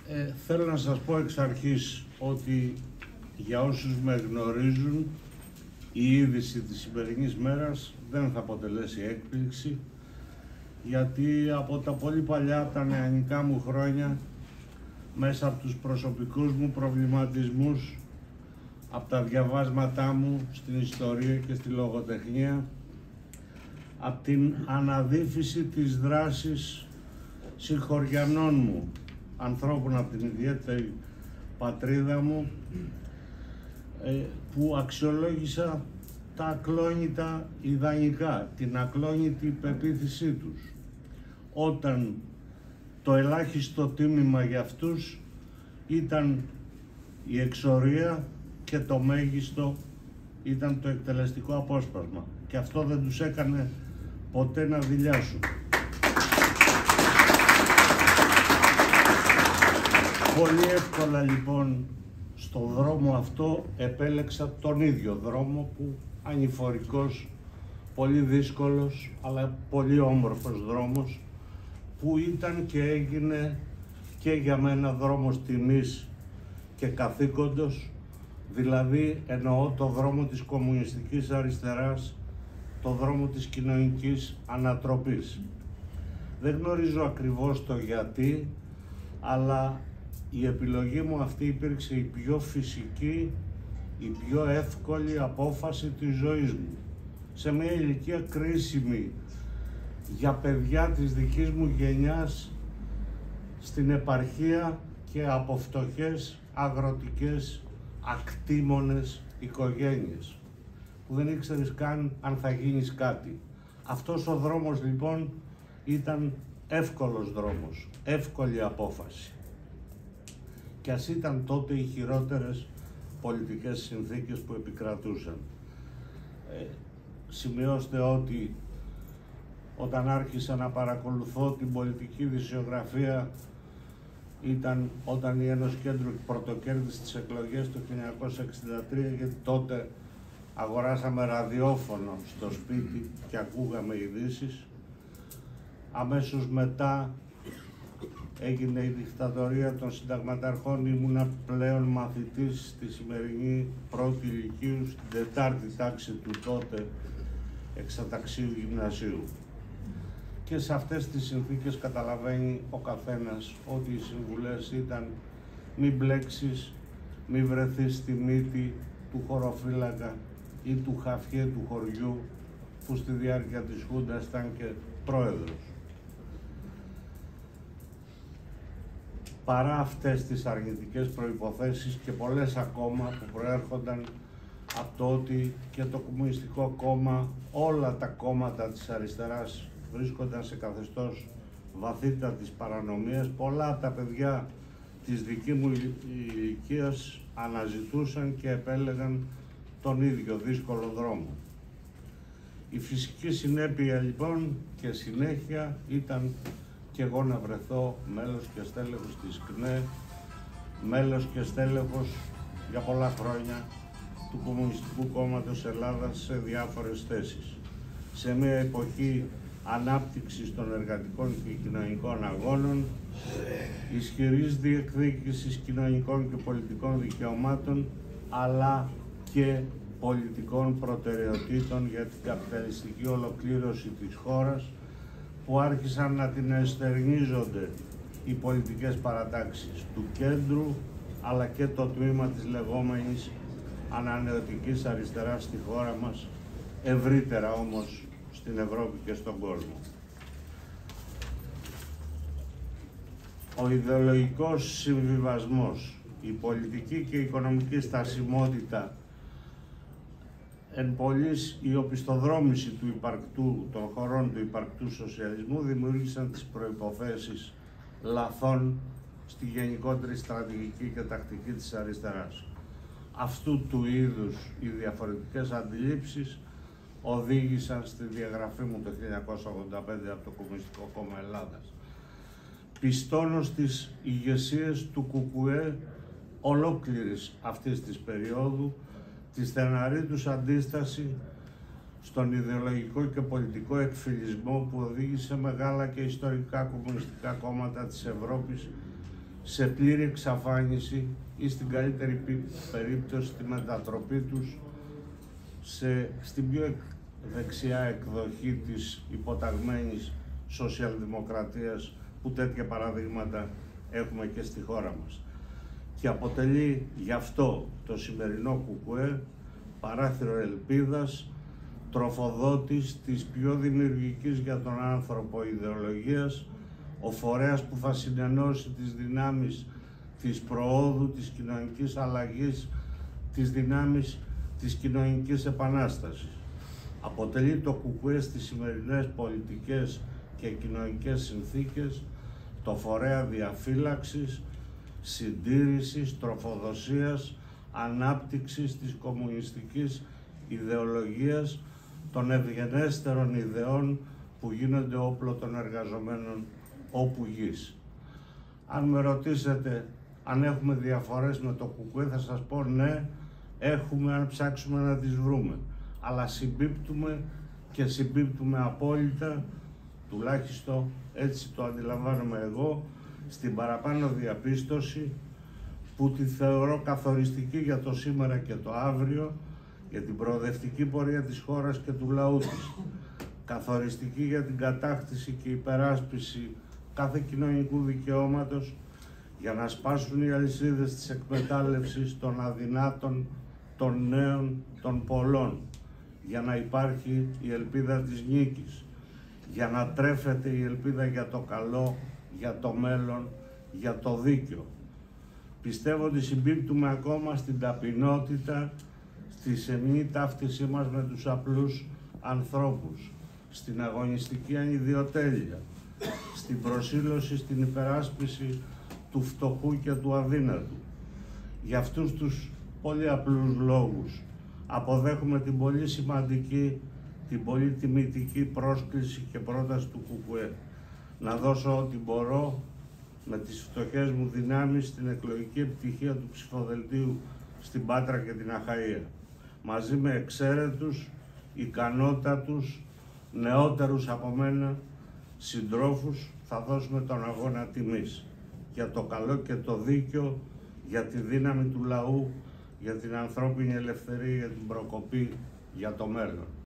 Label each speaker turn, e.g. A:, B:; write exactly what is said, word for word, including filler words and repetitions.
A: Ε, θέλω να σας πω εξ αρχής ότι για όσους με γνωρίζουν η είδηση της σημερινής μέρας δεν θα αποτελέσει έκπληξη, γιατί από τα πολύ παλιά, τα νεανικά μου χρόνια, μέσα από τους προσωπικούς μου προβληματισμούς, από τα διαβάσματά μου στην ιστορία και στη λογοτεχνία, από την αναδύφιση της δράσης συγχωριανών μου, ανθρώπων από την ιδιαίτερη πατρίδα μου, που αξιολόγησα τα ακλόνητα ιδανικά, την ακλόνητη πεποίθησή τους, όταν το ελάχιστο τίμημα για αυτούς ήταν η εξορία και το μέγιστο ήταν το εκτελεστικό απόσπασμα, και αυτό δεν τους έκανε ποτέ να δειλιάσουν. Πολύ εύκολα λοιπόν στο δρόμο αυτό επέλεξα τον ίδιο δρόμο που ανηφορικός, πολύ δύσκολος αλλά πολύ όμορφος δρόμος, που ήταν και έγινε και για μένα δρόμος τιμής και καθήκοντος, δηλαδή εννοώ το δρόμο της κομμουνιστικής αριστεράς, το δρόμο της κοινωνικής ανατροπής. Δεν γνωρίζω ακριβώς το γιατί, αλλά η επιλογή μου αυτή υπήρξε η πιο φυσική, η πιο εύκολη απόφαση της ζωής μου. Σε μια ηλικία κρίσιμη για παιδιά της δικής μου γενιάς, στην επαρχία και από φτωχές αγροτικές ακτήμονες οικογένειες, που δεν ήξερες καν αν θα γίνεις κάτι. Αυτός ο δρόμος λοιπόν ήταν εύκολος δρόμος, εύκολη απόφαση. Και ας ήταν τότε οι χειρότερες πολιτικές συνθήκες που επικρατούσαν. Ε, σημειώστε ότι όταν άρχισα να παρακολουθώ την πολιτική δισιογραφία ήταν όταν η Ένωση Κέντρου πρωτοκέρδισε τις εκλογές το χίλια εννιακόσια εξήντα τρία, γιατί τότε αγοράσαμε ραδιόφωνο στο σπίτι και ακούγαμε ειδήσεις. Αμέσως μετά έγινε η δικτατορία των συνταγματαρχών, ήμουνα πλέον μαθητής στη σημερινή πρώτη ηλικίου, στην τετάρτη τάξη του τότε εξαταξίου γυμνασίου. Και σε αυτές τις συνθήκες καταλαβαίνει ο καθένας ότι οι συμβουλές ήταν μη μπλέξεις, μη βρεθείς στη μύτη του χωροφύλακα ή του χαφιέ του χωριού, που στη διάρκεια της Χούντας ήταν και πρόεδρος. Παρά αυτές τις αρνητικές προϋποθέσεις και πολλές ακόμα που προέρχονταν από το ότι και το Κομμουνιστικό Κόμμα, όλα τα κόμματα της αριστεράς βρίσκονταν σε καθεστώς βαθύτατης παρανομίας, πολλά από τα παιδιά της δική μου ηλικίας αναζητούσαν και επέλεγαν τον ίδιο δύσκολο δρόμο. Η φυσική συνέπεια λοιπόν και συνέχεια ήταν και εγώ να βρεθώ μέλος και στέλεχος της ΚΝΕ, μέλος και στέλεχος για πολλά χρόνια του Κομμουνιστικού Κόμματος Ελλάδας σε διάφορες θέσεις. Σε μια εποχή ανάπτυξης των εργατικών και κοινωνικών αγώνων, ισχυρής διεκδίκησης κοινωνικών και πολιτικών δικαιωμάτων, αλλά και πολιτικών προτεραιοτήτων για την καπιταλιστική ολοκλήρωση της χώρας, που άρχισαν να την εστερνίζονται οι πολιτικές παρατάξεις του κέντρου, αλλά και το τμήμα της λεγόμενης ανανεωτικής αριστεράς στη χώρα μας, ευρύτερα όμως στην Ευρώπη και στον κόσμο. Ο ιδεολογικός συμβιβασμός, η πολιτική και η οικονομική στασιμότητα, εν πολλής η οπισθοδρόμηση του υπαρκτού, των χωρών του υπαρκτού σοσιαλισμού, δημιούργησαν τις προϋποθέσεις λαθών στη γενικότερη στρατηγική και τακτική της αριστεράς. Αυτού του είδους οι διαφορετικές αντιλήψεις οδήγησαν στη διαγραφή μου το χίλια εννιακόσια ογδόντα πέντε από το Κομμουνιστικό Κόμμα Ελλάδας. Πιστώνω στις ηγεσίες του ΚΚΕ ολόκληρης αυτής της περίοδου, τη στεναρή τους αντίσταση στον ιδεολογικό και πολιτικό εκφυλισμό που οδήγησε μεγάλα και ιστορικά κομμουνιστικά κόμματα της Ευρώπης σε πλήρη εξαφάνιση ή στην καλύτερη περίπτωση τη μετατροπή τους σε, στην πιο δεξιά εκδοχή της υποταγμένης σοσιαλδημοκρατίας, που τέτοια παραδείγματα έχουμε και στη χώρα μας. Και αποτελεί γι' αυτό το σημερινό ΚΚΕ παράθυρο ελπίδας, τροφοδότης της πιο δημιουργικής για τον άνθρωπο ιδεολογίας, ο φορέας που θα συνενώσει τις δυνάμεις της προόδου, της κοινωνικής αλλαγής, τις δυνάμεις της κοινωνικής επανάστασης. Αποτελεί το ΚΚΕ στις σημερινές πολιτικές και κοινωνικές συνθήκες το φορέα διαφύλαξης, συντήρησης, τροφοδοσίας, ανάπτυξης της κομμουνιστικής ιδεολογίας, των ευγενέστερων ιδεών που γίνονται όπλο των εργαζομένων όπου γης. Αν με ρωτήσετε αν έχουμε διαφορές με το ΚΚΕ, θα σας πω ναι, έχουμε, αν ψάξουμε να τις βρούμε. Αλλά συμπίπτουμε και συμπίπτουμε απόλυτα, τουλάχιστον έτσι το αντιλαμβάνομαι εγώ, στην παραπάνω διαπίστωση που τη θεωρώ καθοριστική για το σήμερα και το αύριο, για την προοδευτική πορεία της χώρας και του λαού της, καθοριστική για την κατάκτηση και υπεράσπιση κάθε κοινωνικού δικαιώματος, για να σπάσουν οι αλυσίδες της εκμετάλλευσης των αδυνάτων, των νέων, των πολλών, για να υπάρχει η ελπίδα της νίκης, για να τρέφεται η ελπίδα για το καλό, για το μέλλον, για το δίκαιο. Πιστεύω ότι συμπίπτουμε ακόμα στην ταπεινότητα, στη σεμνή ταύτισή μας με τους απλούς ανθρώπους, στην αγωνιστική ανιδιοτέλεια, στην προσήλωση, στην υπεράσπιση του φτωχού και του αδύνατου. Για αυτούς τους πολύ απλούς λόγους αποδέχομαι την πολύ σημαντική, την πολύ τιμητική πρόσκληση και πρόταση του ΚΚΕ να δώσω ό,τι μπορώ με τις φτωχές μου δυνάμεις στην εκλογική επιτυχία του ψηφοδελτίου στην Πάτρα και την Αχαΐα. Μαζί με εξαίρετους, ικανότατους, νεότερους από μένα συντρόφους θα δώσουμε τον αγώνα τιμής για το καλό και το δίκαιο, για τη δύναμη του λαού, για την ανθρώπινη ελευθερία, για την προκοπή, για το μέλλον.